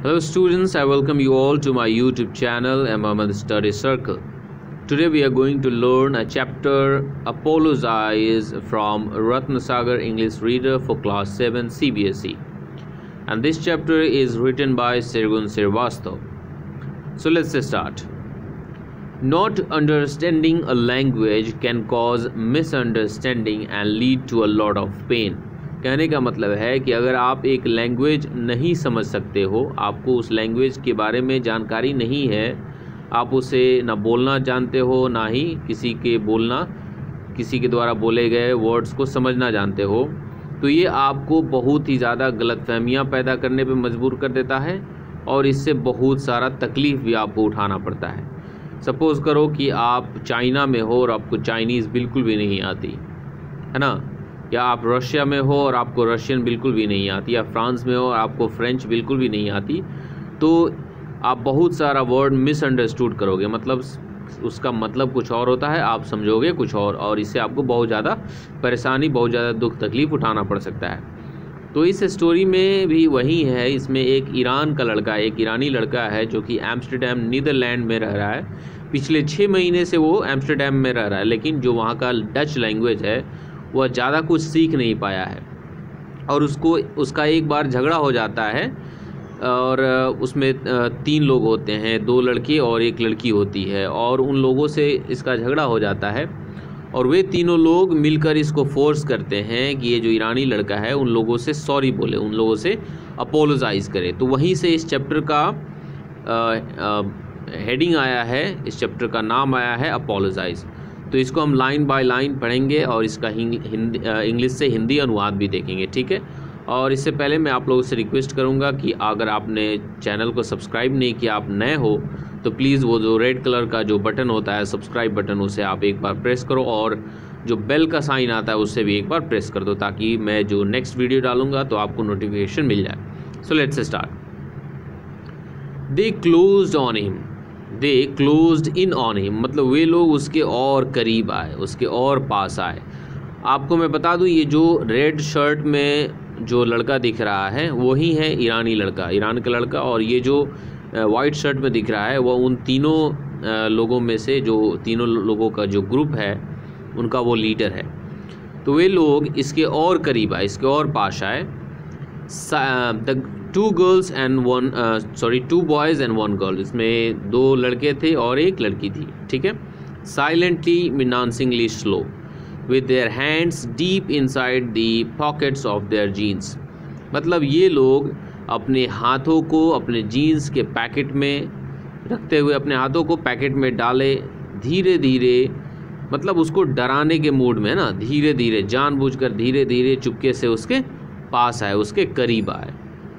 Hello students, I welcome you all to my YouTube channel Mohammed Study Circle. Today we are going to learn a chapter Apologize from Ratnasagar English Reader for Class 7 CBSE. And this chapter is written by Sirgun Sirvastav. So let's start. Not understanding a language can cause misunderstanding and lead to a lot of pain. कहने का मतलब है कि अगर आप एक language नहीं समझ सकते हो, आपको उस लैंग्वेज के बारे में जानकारी नहीं है, आप उसे ना बोलना जानते हो, ना ही किसी के द्वारा बोले गए वर्ड्स को समझना जानते हो, तो ये आपको बहुत ही ज़्यादा गलतफहमियां पैदा करने पे मजबूर कर देता है और इससे बहुत सारा तकलीफ़ भी आपको उठाना पड़ता है। सपोज़ करो कि आप चाइना में हो और आपको चाइनीज़ बिल्कुल भी नहीं आती, है ना, या आप रशिया में हो और आपको रशियन बिल्कुल भी नहीं आती, या फ्रांस में हो और आपको फ्रेंच बिल्कुल भी नहीं आती, तो आप बहुत सारा वर्ड मिसअंडरस्टूड करोगे। मतलब उसका मतलब कुछ और होता है, आप समझोगे कुछ और इससे आपको बहुत ज़्यादा परेशानी, बहुत ज़्यादा दुख तकलीफ़ उठाना पड़ सकता है। तो इस स्टोरी में भी वही है। इसमें एक ईरानी लड़का है जो कि एम्स्टर्डम नीदरलैंड में रह रहा है। पिछले 6 महीने से वो एम्स्टर्डम में रह रहा है, लेकिन जो वहाँ का डच लैंग्वेज है वह ज़्यादा कुछ सीख नहीं पाया है और उसका एक बार झगड़ा हो जाता है और उसमें 3 लोग होते हैं, 2 लड़के और 1 लड़की होती है, और उन लोगों से इसका झगड़ा हो जाता है और वे तीनों लोग मिलकर इसको फोर्स करते हैं कि ये जो ईरानी लड़का है उन लोगों से सॉरी बोले, उन लोगों से अपोलोजाइज़ करे। तो वहीं से इस चैप्टर का हेडिंग आया है, इस चैप्टर का नाम आया है अपोलोजाइज़। तो इसको हम लाइन बाय लाइन पढ़ेंगे और इसका इंग्लिश से हिंदी अनुवाद भी देखेंगे, ठीक है। और इससे पहले मैं आप लोगों से रिक्वेस्ट करूंगा कि अगर आपने चैनल को सब्सक्राइब नहीं किया, आप नए हो, तो प्लीज़ वो जो रेड कलर का जो बटन होता है सब्सक्राइब बटन, उसे आप एक बार प्रेस करो और जो बेल का साइन आता है उससे भी एक बार प्रेस कर दो, ताकि मैं जो नेक्स्ट वीडियो डालूंगा तो आपको नोटिफिकेशन मिल जाए। So let's start. They closed in on him, मतलब वे लोग उसके और करीब आए, उसके और पास आए। आपको मैं बता दूं, ये जो रेड शर्ट में जो लड़का दिख रहा है वही है ईरान का लड़का, और ये जो वाइट शर्ट में दिख रहा है वह उन तीनों लोगों में से, जो तीनों लोगों का जो ग्रुप है उनका वो लीडर है। तो वे लोग इसके और करीब आए, इसके और पास आए। टू बॉयज़ एंड 1 गर्ल, इसमें 2 लड़के थे और 1 लड़की थी, ठीक है। Silently menacingly slow with their hands deep inside the pockets of their jeans, मतलब ये लोग अपने हाथों को अपने जीन्स के पैकेट में रखते हुए अपने हाथों को पैकेट में डाले, धीरे धीरे, मतलब उसको डराने के मूड में, ना, धीरे धीरे जानबूझकर धीरे धीरे चुपके से उसके पास आए, उसके करीब आए।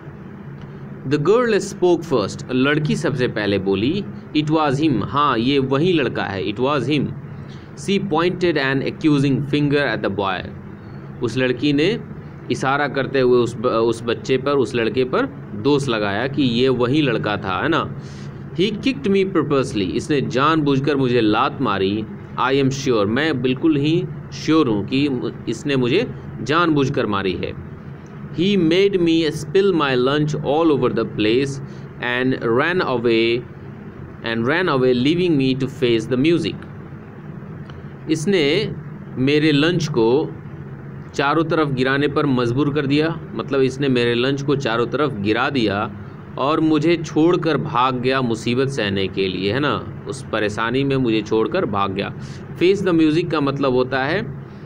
द गर्ल स्पोक फर्स्ट, लड़की सबसे पहले बोली। इट वॉज हिम, हाँ ये वही लड़का है, it was him. She pointed an accusing finger at the boy, उस लड़की ने इशारा करते हुए उस बच्चे पर, उस लड़के पर दोष लगाया कि ये वही लड़का था, है ना। ही किक्ड मी पर्पसली, इसने जानबूझकर मुझे लात मारी। आई एम श्योर, मैं बिल्कुल ही श्योर हूँ कि इसने मुझे जानबूझकर मारी है। He made me spill my lunch all over the place and ran away, leaving me to face the music. इसने मेरे लंच को चारों तरफ गिराने पर मजबूर कर दिया, मतलब इसने मेरे लंच को चारों तरफ गिरा दिया और मुझे छोड़कर भाग गया मुसीबत सहने के लिए, है ना, उस परेशानी में मुझे छोड़कर भाग गया। फेस द म्यूज़िक का मतलब होता है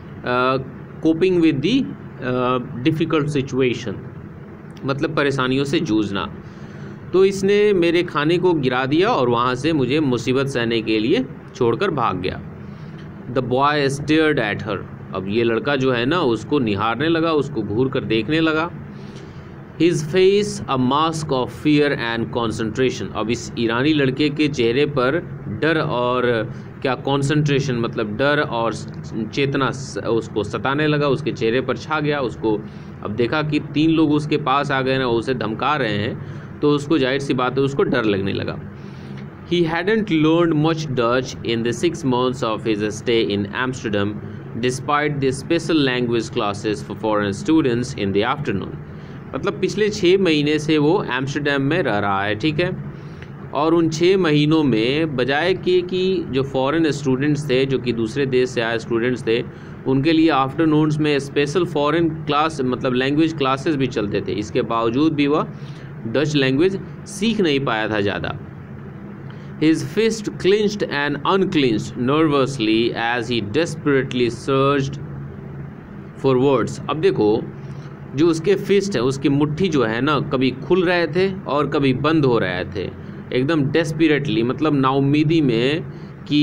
coping with the difficult situation, मतलब परेशानियों से जूझना। तो इसने मेरे खाने को गिरा दिया और वहाँ से मुझे मुसीबत सहने के लिए छोड़कर भाग गया। The boy stared at her, अब ये लड़का जो है ना उसको निहारने लगा, उसको घूर कर देखने लगा। His face a mask of fear and concentration, अब इस ईरानी लड़के के चेहरे पर डर और क्या कॉन्सेंट्रेशन, मतलब डर और चेतना उसको सताने लगा, उसके चेहरे पर छा गया। उसको अब देखा कि 3 लोग उसके पास आ गए ना, उसे धमका रहे हैं, तो उसको जाहिर सी बात है उसको डर लगने लगा। He hadn't learned much Dutch in the 6 months of his stay in Amsterdam, despite the special language classes for foreign students in the afternoon. मतलब पिछले 6 महीने से वो एम्स्टर्डम में रह रहा है, ठीक है। और उन 6 महीनों में बजाय कि जो फॉरेन स्टूडेंट्स थे, जो कि दूसरे देश से आए स्टूडेंट्स थे, उनके लिए आफ्टरनून्स में स्पेशल फॉरेन क्लास मतलब लैंग्वेज क्लासेस भी चलते थे, इसके बावजूद भी वह डच लैंग्वेज सीख नहीं पाया था ज़्यादा। His fist clenched and unclenched nervously as he desperately searched for words. अब देखो जो उसके फिस्ट है, उसकी मुट्ठी जो है ना, कभी खुल रहे थे और कभी बंद हो रहे थे, एकदम डेस्परेटली, मतलब नाउम्मीदी में कि,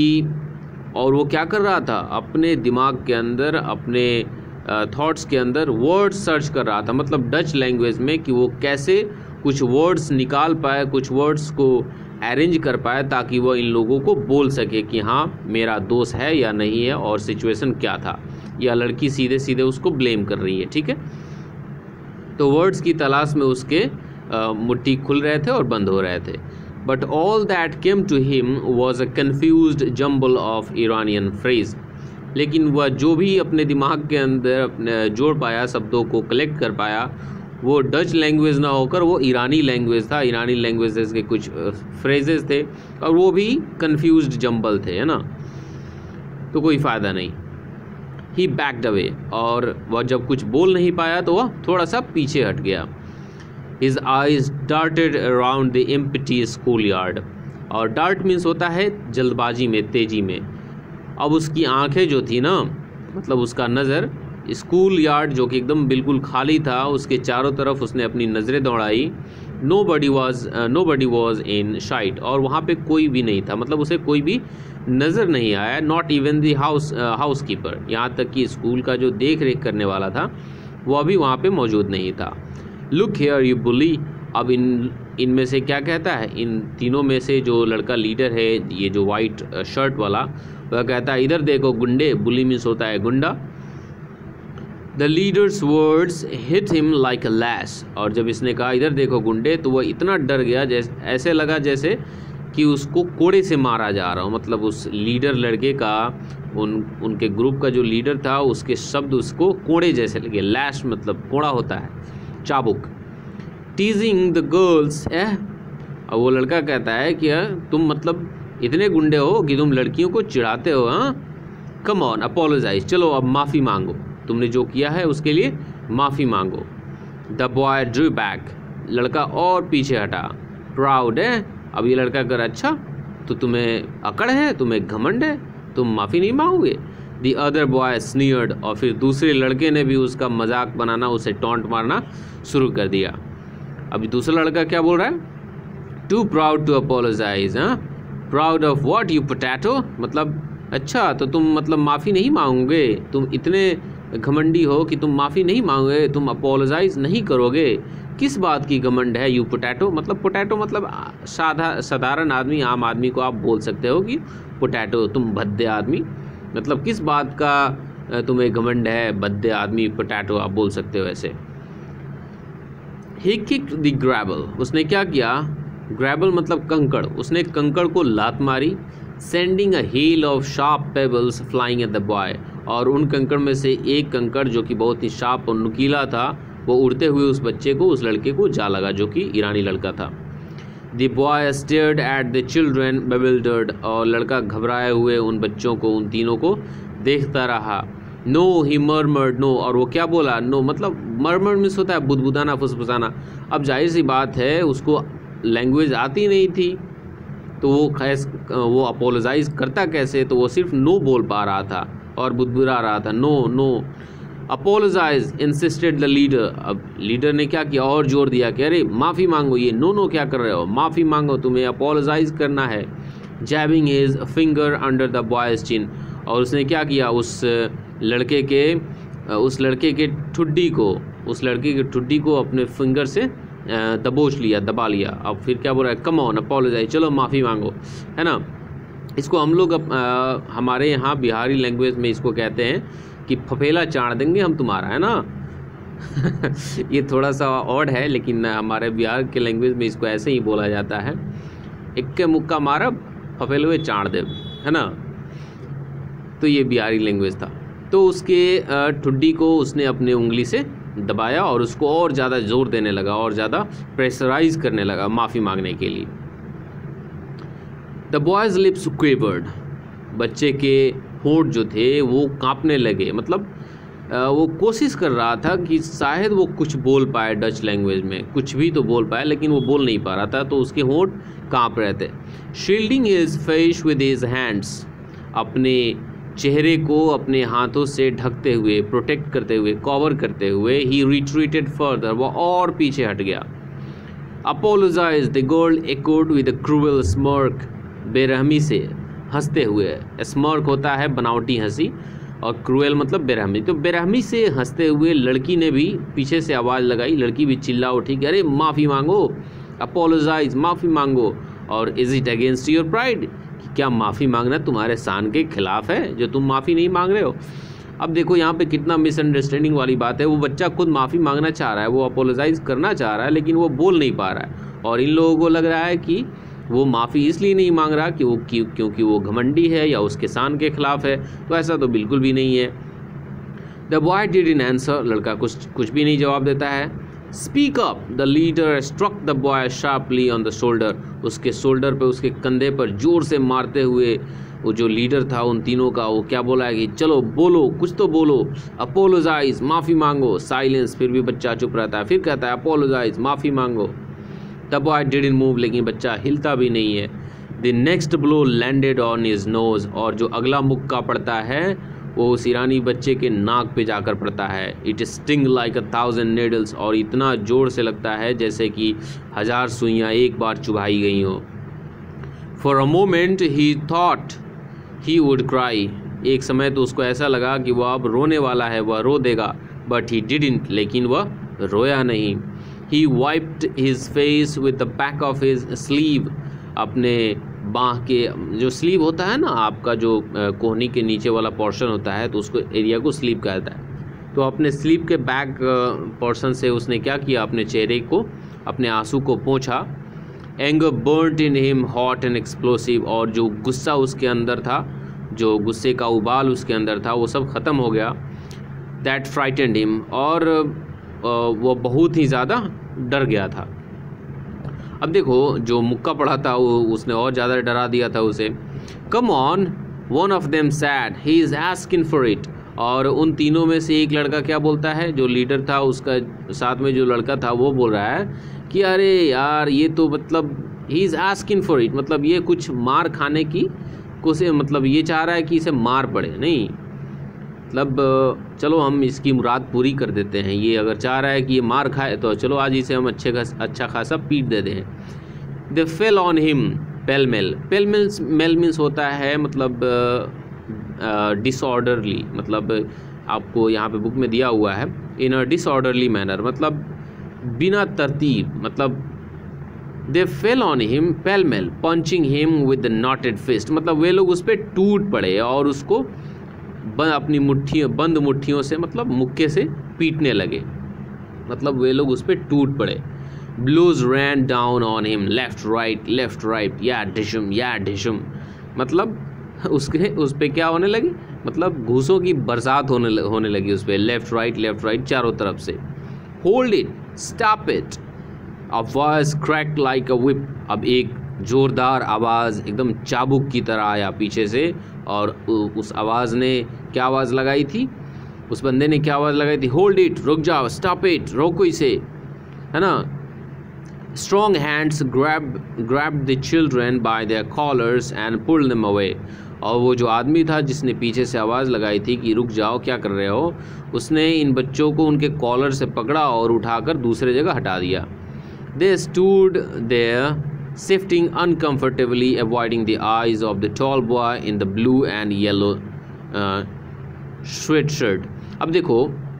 और वो क्या कर रहा था, अपने दिमाग के अंदर, अपने थॉट्स के अंदर वर्ड्स सर्च कर रहा था, मतलब डच लैंग्वेज में, कि वो कैसे कुछ वर्ड्स निकाल पाए, कुछ वर्ड्स को अरेंज कर पाए ताकि वो इन लोगों को बोल सके कि हाँ मेरा दोस्त है या नहीं है और सिचुएशन क्या था, या लड़की सीधे सीधे उसको ब्लेम कर रही है, ठीक है। तो वर्ड्स की तलाश में उसके मुट्ठी खुल रहे थे और बंद हो रहे थे। But all that came to him was a confused jumble of Iranian phrase. लेकिन वह जो भी अपने दिमाग के अंदर अपने जोड़ पाया, शब्दों को कलेक्ट कर पाया, वो डच लैंग्वेज ना होकर वो ईरानी लैंग्वेज था। ईरानी लैंग्वेजेस के कुछ फ्रेजेस थे और वो भी कन्फ्यूज्ड जम्बल थे, है ना। तो कोई फ़ायदा नहीं। ही बैक्ड अवे, और वह जब कुछ बोल नहीं पाया तो वह थोड़ा सा पीछे हट गया। His eyes darted around the empty schoolyard, और डार्ट मीन्स होता है जल्दबाजी में, तेज़ी में। अब उसकी आंखें जो थी ना, मतलब उसका नज़र स्कूल यार्ड जो कि एकदम बिल्कुल खाली था, उसके चारों तरफ उसने अपनी नज़रें दौड़ाई। नो बडी वॉज इन शाइट, और वहाँ पे कोई भी नहीं था, मतलब उसे कोई भी नज़र नहीं आया। Not even the housekeeper, यहाँ तक कि स्कूल का जो देख रेख करने वाला था वह भी वहाँ पे मौजूद नहीं था। लुक हियर यू बुली, अब इनमें से क्या कहता है, इन तीनों में से जो लड़का लीडर है, ये जो वाइट शर्ट वाला, वह कहता है इधर देखो गुंडे। बुली मीन्स होता है गुंडा। The leader's words hit him like a lash, और जब इसने कहा इधर देखो गुंडे, तो वह इतना डर गया, जैसे ऐसे लगा जैसे कि उसको कोड़े से मारा जा रहा हो। मतलब उस लीडर लड़के का, उनके ग्रुप का जो लीडर था, उसके शब्द उसको कोड़े जैसे लगे। लैश मतलब कोड़ा होता है, चाबुक। टीजिंग द गर्ल्स, और वो लड़का कहता है कि तुम मतलब इतने गुंडे हो कि तुम लड़कियों को चिढ़ाते हो, हाँ। कम ऑन अपोलोजाइज, चलो अब माफ़ी मांगो, तुमने जो किया है उसके लिए माफ़ी मांगो। द बॉय ड्रू बैक, लड़का और पीछे हटा। प्राउड है, अब ये लड़का कर, अच्छा तो तुम्हें अकड़ है, तुम्हें घमंड है, तुम माफ़ी नहीं मांगोगे। द अदर बॉय स्नीयर्ड, और फिर दूसरे लड़के ने भी उसका मजाक बनाना, उसे टॉन्ट मारना शुरू कर दिया। अभी दूसरा लड़का क्या बोल रहा है, टू प्राउड टू अपोलोजाइज, हाँ। Proud of what you potato, मतलब अच्छा तो तुम मतलब माफ़ी नहीं मांगोगे, तुम इतने घमंडी हो कि तुम माफ़ी नहीं मांगोगे, तुम अपोलोजाइज नहीं करोगे। किस बात की घमंड है, यू पोटैटो, मतलब पोटैटो मतलब साधारण आदमी, आम आदमी को आप बोल सकते हो कि पोटैटो, तुम भद्दे आदमी, मतलब किस बात का तुम्हें घमंड है, भद्दे आदमी, पोटैटो आप बोल सकते हो ऐसे। ही किक्ड द ग्रैबल, उसने क्या किया, ग्रैबल मतलब कंकड़, उसने कंकड़ को लात मारी। Sending a hail of sharp pebbles flying at the boy, और उन कंकड़ में से एक कंकड़ जो कि बहुत ही शार्प और नुकीला था, वो उड़ते हुए उस बच्चे को, उस लड़के को जा लगा, जो कि ईरानी लड़का था। The boy stared at the children bewildered, और लड़का घबराए हुए उन बच्चों को, उन तीनों को देखता रहा। नो ही मर्मर्ड, नो, और वो क्या बोला, नो मतलब मर्मर मीन्स होता है बुदबुदाना, फुसफुसाना। अब जाहिर सी बात है उसको लैंग्वेज आती नहीं थी, तो वो अपोलोजाइज करता कैसे, तो वो सिर्फ नो बोल पा रहा था और बुदबुदा रहा था। No no apologise insisted the leader, अब लीडर ने क्या किया, और जोर दिया कि अरे माफ़ी मांगो, ये नो नो क्या कर रहे हो, माफ़ी मांगो, तुम्हें अपोलोजाइज करना है। Jabbing his finger under the boy's chin, और उसने क्या किया, उस लड़के के ठुड्डी को अपने फिंगर से दबा लिया। अब फिर क्या बोल रहा है, कम ऑन अपोलोजाइज, चलो माफ़ी मांगो, है ना। इसको हम लोग हमारे यहाँ बिहारी लैंग्वेज में इसको कहते हैं कि फफेला चाड़ देंगे हम तुम्हारा, है ना। ये थोड़ा सा ऑड है, लेकिन हमारे बिहार के लैंग्वेज में इसको ऐसे ही बोला जाता है, इक्के मुक्का मारब फफेलवे चाड़ देव, है ना। तो ये बिहारी लैंग्वेज था। तो उसके ठुड्डी को उसने अपने उंगली से दबाया और उसको और ज़्यादा जोर देने लगा और ज़्यादा प्रेशराइज करने लगा माफ़ी मांगने के लिए। द बॉयज़ लिप्स क्वेवर्ड, बच्चे के होंठ जो थे वो कांपने लगे, मतलब वो कोशिश कर रहा था कि शायद वो कुछ बोल पाए डच लैंग्वेज में, कुछ भी तो बोल पाए, लेकिन वो बोल नहीं पा रहा था, तो उसके होंठ कांप रहे थे। Shielding his face with his hands, अपने चेहरे को अपने हाथों से ढकते हुए, प्रोटेक्ट करते हुए, कवर करते हुए, ही रिट्रीटेड फर्दर, वो और पीछे हट गया। Apologise the girl echoed with a cruel smirk, बेरहमी से हंसते हुए, स्मर्क होता है बनावटी हंसी और क्रूएल मतलब बेरहमी, तो बेरहमी से हंसते हुए लड़की ने भी पीछे से आवाज़ लगाई, लड़की भी चिल्ला उठी कि अरे माफ़ी मांगो, अपोलोजाइज, माफ़ी मांगो। और is it against your pride, क्या माफ़ी मांगना तुम्हारे शान के खिलाफ है जो तुम माफ़ी नहीं मांग रहे हो। अब देखो यहाँ पे कितना मिसअंडरस्टैंडिंग वाली बात है, वो बच्चा खुद माफ़ी मांगना चाह रहा है, वो अपोलोजाइज करना चाह रहा है, लेकिन वो बोल नहीं पा रहा है, और इन लोगों को लग रहा है कि वो माफ़ी इसलिए नहीं मांग रहा कि वो क्योंकि वो घमंडी है या उसके शान के खिलाफ है, तो ऐसा तो बिल्कुल भी नहीं है। द बॉय डिडंट आंसर, लड़का कुछ भी नहीं जवाब देता है। Speak up, the leader struck the boy sharply on the shoulder, उसके शोल्डर पे, उसके कंधे पर जोर से मारते हुए वो जो लीडर था उन तीनों का, वो क्या बोला है कि चलो बोलो, कुछ तो बोलो, अपोलोजाइज, माफ़ी मांगो। साइलेंस, फिर भी बच्चा चुप रहता है, फिर कहता है अपोलोजाइज, माफ़ी मांगो। द बॉय डिडंट मूव, लेकिन बच्चा हिलता भी नहीं है। The next blow landed on his nose, और जो अगला मुक्का पड़ता है वो उस ईरानी बच्चे के नाक पे जाकर पड़ता है। इट स्टिंग लाइक 1000 नीडल्स, और इतना ज़ोर से लगता है जैसे कि 1000 सुइयाँ एक बार चुभाई गई हों। For a moment he thought he would cry, एक समय तो उसको ऐसा लगा कि वह अब रोने वाला है, वह रो देगा, बट ही डिडंट, लेकिन वह रोया नहीं। He wiped his face with the back of his sleeve, अपने बाँह के जो स्लीव होता है ना आपका, जो कोहनी के नीचे वाला पोर्शन होता है, तो उसको एरिया को स्लीव कहता है। तो अपने स्लीव के बैक पोर्शन से उसने क्या किया, अपने चेहरे को, अपने आंसू को पोंछा। Anger burnt in him hot and explosive, और जो गुस्सा उसके अंदर था, जो गुस्से का उबाल उसके अंदर था, वो सब ख़त्म हो गया। दैट फ्राइटेंड हिम, और वो बहुत ही ज़्यादा डर गया था। अब देखो जो मुक्का पड़ा था वो उसने और ज़्यादा डरा दिया था उसे। Come on, one of them said, he is asking for it, और उन तीनों में से एक लड़का क्या बोलता है, जो लीडर था उसका साथ में जो लड़का था वो बोल रहा है कि अरे यार ये तो मतलब he is asking for it, मतलब ये कुछ मार खाने की कोशिश, मतलब ये चाह रहा है कि इसे मार पड़े, नहीं मतलब चलो हम इसकी मुराद पूरी कर देते हैं, ये अगर चाह रहा है कि ये मार खाए तो चलो आज इसे हम अच्छा खासा पीट देते हैं। They fell on him pell mell, pell mell means होता है मतलब डिसऑर्डरली, मतलब आपको यहाँ पे बुक में दिया हुआ है इन अ डिसऑर्डरली मैनर, मतलब बिना तरतीब, मतलब they fell on him pell mell punching him with the knotted fist, मतलब वे लोग उस पर टूट पड़े और उसको अपनी बंद मुट्ठियों से, मतलब मुक्के से पीटने लगे, मतलब वे लोग उस पर टूट पड़े। Blows ran down on him left right, या डिशम, मतलब उस पर क्या होने लगी, मतलब घूसों की बरसात होने लगी उस पर, लेफ्ट राइट चारों तरफ से। Hold it, stop it, a voice cracked like a whip, अब एक ज़ोरदार आवाज़ एकदम चाबुक की तरह आया पीछे से, और उस आवाज़ ने क्या आवाज़ लगाई थी, उस बंदे ने क्या आवाज़ लगाई थी, होल्ड इट, रुक जाओ, स्टॉप इट, रोको इसे, है ना। Strong hands grabbed the children by their collars and pulled them away, और वो जो आदमी था जिसने पीछे से आवाज़ लगाई थी कि रुक जाओ क्या कर रहे हो, उसने इन बच्चों को उनके कॉलर से पकड़ा और उठाकर दूसरे जगह हटा दिया। They stood there shifting uncomfortably, avoiding the eyes of the tall boy in the blue and yellow sweatshirt। अब देखो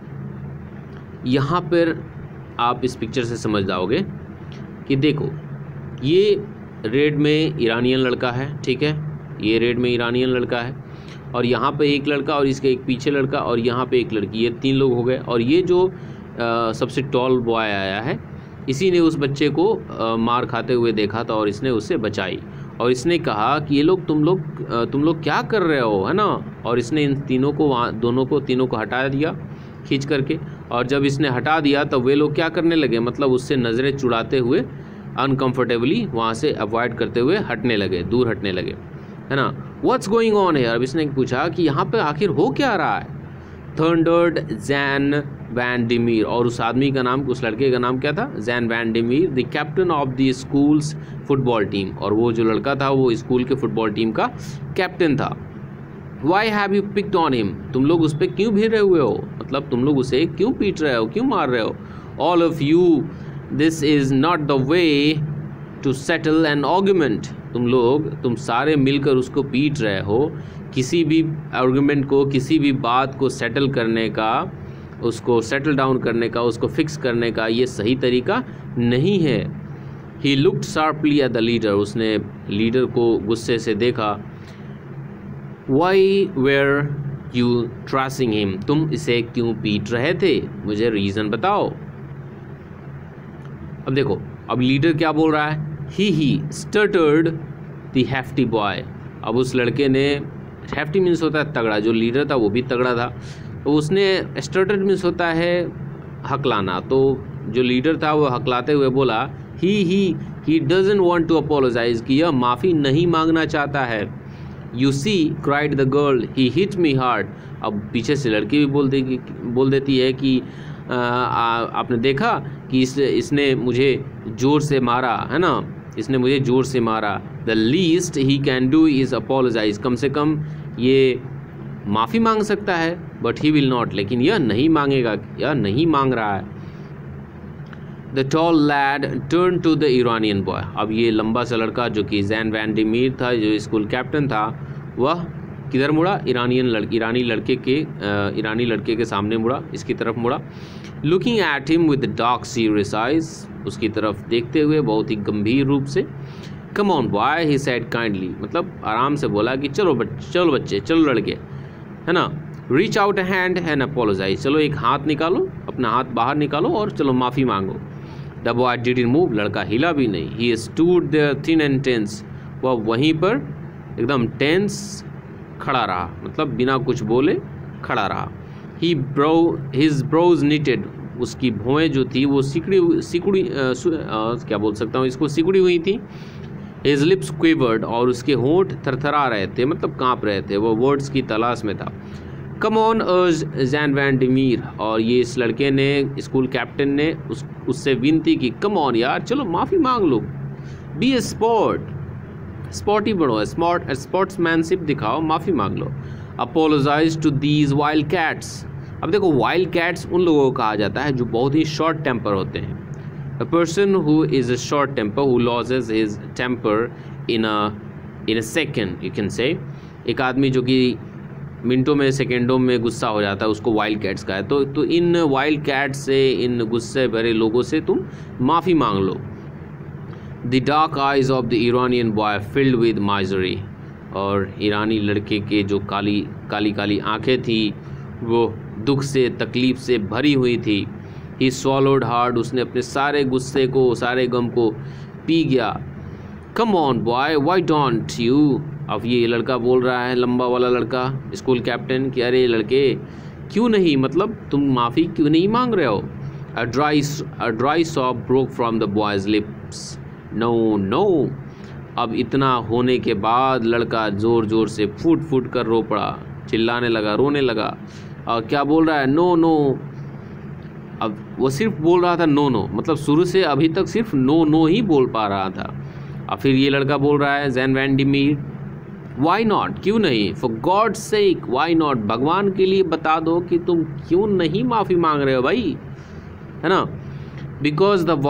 यहाँ पर आप इस पिक्चर से समझ जाओगे कि देखो ये रेड में ईरानियन लड़का है, ठीक है, ये रेड में ईरानियन लड़का है, और यहाँ पे एक लड़का और इसके एक पीछे लड़का और यहाँ पे एक लड़की, ये 3 लोग हो गए, और ये जो सबसे टॉल बॉय आया है इसी ने उस बच्चे को मार खाते हुए देखा था और इसने उससे बचाई, और इसने कहा कि ये लोग तुम लोग क्या कर रहे हो, है ना, और इसने इन तीनों को तीनों को हटा दिया खींच करके, और जब इसने हटा दिया तो वे लोग क्या करने लगे, मतलब उससे नज़रें चुराते हुए अनकम्फर्टेबली वहाँ से अवॉइड करते हुए हटने लगे, दूर हटने लगे, है ना। व्हाट्स गोइंग ऑन है, अब इसने पूछा कि यहाँ पे आखिर हो क्या रहा है। थंडर्ड जैन वैन डिमीर, और उस आदमी का नाम, उस लड़के का नाम क्या था, Jan van Dimir, the captain of the school's football team, और वो जो लड़का था वो स्कूल के फुटबॉल टीम का कैप्टन था। Why have you picked on him, तुम लोग उस पर क्यों भिड़ रहे हुए हो, मतलब तुम लोग उसे क्यों पीट रहे हो, क्यों मार रहे हो। All of you, this is not the way to settle an argument, तुम सारे मिलकर उसको पीट रहे हो, किसी भी आर्गुमेंट को, किसी भी बात को सेटल करने का, उसको सेटल डाउन करने का, उसको फिक्स करने का ये सही तरीका नहीं है। He looked sharply at the leader, उसने लीडर को गुस्से से देखा। Why were you teasing him, तुम इसे क्यों पीट रहे थे, मुझे रीज़न बताओ। अब देखो, अब लीडर क्या बोल रहा है, he stuttered the hefty boy, अब उस लड़के ने, हैफ्टी मीन्स होता है तगड़ा, जो लीडर था वो भी तगड़ा था, तो उसने, स्टटर्ड मीन्स होता है हकलाना, तो जो लीडर था वो हकलाते हुए बोला, he doesn't want to apologise, कि यह माफ़ी नहीं मांगना चाहता है। You see cried the girl, he hit me hard, अब पीछे से लड़की भी बोल देती है कि आपने देखा कि इसने मुझे ज़ोर से मारा, है ना, इसने मुझे ज़ोर से मारा। The least he can do is apologise, कम से कम ये माफ़ी मांग सकता है, बट ही विल नॉट, लेकिन यह नहीं मांगेगा, यह नहीं मांग रहा है। The tall lad turned to the Iranian boy, अब ये लंबा सा लड़का जो कि जैन वैन डिमीर था, जो स्कूल कैप्टन था, वह किधर मुड़ा, ईरानी लड़के के सामने मुड़ा, इसकी तरफ मुड़ा। Looking at him with dark serious eyes, उसकी तरफ देखते हुए बहुत ही गंभीर रूप से। Come on boy, he said kindly, मतलब आराम से बोला कि चलो बच्चे, चलो लड़के, है ना। Reach out a hand and apologise, चलो एक हाथ निकालो, अपना हाथ बाहर निकालो और चलो माफ़ी मांगो। द बॉय डिडंट मूव, लड़का हिला भी नहीं। He stood there thin and tense, वह वहीं पर एकदम टेंस खड़ा रहा, मतलब बिना कुछ बोले खड़ा रहा। हिज ब्रोज निटेड, उसकी भौएं जो थी वो सिकुड़ी क्या बोल सकता हूँ इसको, सिकुड़ी हुई थी। हिज लिप्स क्विवर्ड, और उसके होंठ थरथरा रहे थे, मतलब कांप रहे थे, वो वर्ड्स की तलाश में था। कम ऑन अर्ज जैन वैन डिमीर, और ये इस लड़के ने, स्कूल कैप्टन ने उससे विनती की, कम ऑन यार, चलो माफ़ी मांग लो, बी ए स्पॉटी बढ़ो, स्पोर्ट्समैनशिप दिखाओ, माफ़ी मांग लो। Apologise to these wild cats, अब देखो वाइल्ड कैट्स उन लोगों को कहा जाता है जो बहुत ही शॉर्ट टेम्पर होते हैं। A person who is a short temper, who loses his temper in a second, you can say, एक आदमी जो कि मिनटों में, सेकेंडों में गुस्सा हो जाता है, उसको वाइल्ड कैट्स का है। तो इन वाइल्ड कैट्स से, इन गुस्से भरे लोगों से तुम माफ़ी मांग लो। The dark eyes of the Iranian boy filled with misery, और ईरानी लड़के के जो काली आंखें थी वो दुख से, तकलीफ़ से भरी हुई थी। ही स्वॉलोड हार्ड, उसने अपने सारे गुस्से को, सारे गम को पी गया। Come on boy, why don't you, अब ये लड़का बोल रहा है, लंबा वाला लड़का, स्कूल कैप्टन, कि अरे लड़के क्यों नहीं, मतलब तुम माफ़ी क्यों नहीं मांग रहे हो। A dry sob broke from the boy's lips, no. अब इतना होने के बाद लड़का ज़ोर ज़ोर से फूट कर रो पड़ा, चिल्लाने लगा, रोने लगा, और क्या बोल रहा है, नो। अब वो सिर्फ बोल रहा था नो, मतलब शुरू से अभी तक सिर्फ नो ही बोल पा रहा था। और फिर ये लड़का बोल रहा है, Jan van Dimir, why not, क्यों नहीं, for God sake why not, भगवान के लिए बता दो कि तुम क्यों नहीं माफ़ी मांग रहे हो भाई, है ना। Because the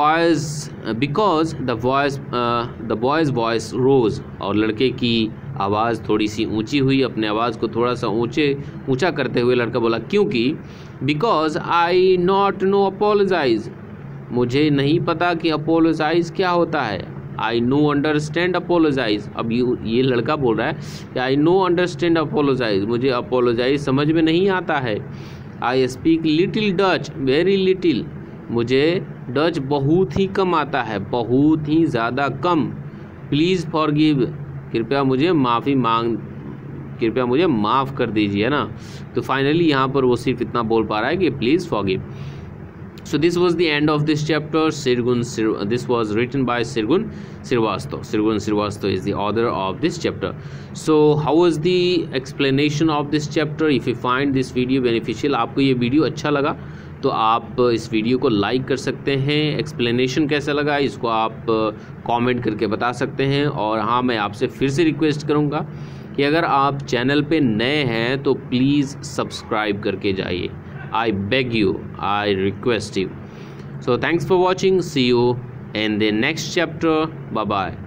boy's voice rose, और लड़के की आवाज़ थोड़ी सी ऊंची हुई, अपने आवाज़ को थोड़ा सा ऊंचा करते हुए लड़का बोला, क्योंकि because I not know apologise, मुझे नहीं पता कि अपोलोजाइज क्या होता है। आई नो अंडरस्टैंड अपोलोजाइज, अब ये लड़का बोल रहा है कि आई नो अंडरस्टैंड अपोलोजाइज, मुझे अपोलोजाइज समझ में नहीं आता है। I speak little Dutch, very little, मुझे डच बहुत ही कम आता है, बहुत ही ज़्यादा कम। प्लीज़ फॉरगिव, कृपया मुझे माफ़ी कृपया मुझे माफ़ कर दीजिए, है ना। तो फाइनली यहाँ पर वो सिर्फ इतना बोल पा रहा है कि please forgive. So this was the end of this chapter. This was written by Sirgun Srivastava. Sirgun Srivastava is the author of this chapter. So how was the explanation of this chapter? If you find this video beneficial, आपको ये video अच्छा लगा तो आप इस video को like कर सकते हैं। एक्सप्लेनेशन कैसा लगा इसको आप कमेंट करके बता सकते हैं। और हाँ, मैं आपसे फिर से रिक्वेस्ट करूँगा कि अगर आप चैनल पे नए हैं तो प्लीज़ सब्सक्राइब करके जाइए। I beg you, I request you. So thanks for watching. See you in the next chapter. Bye bye.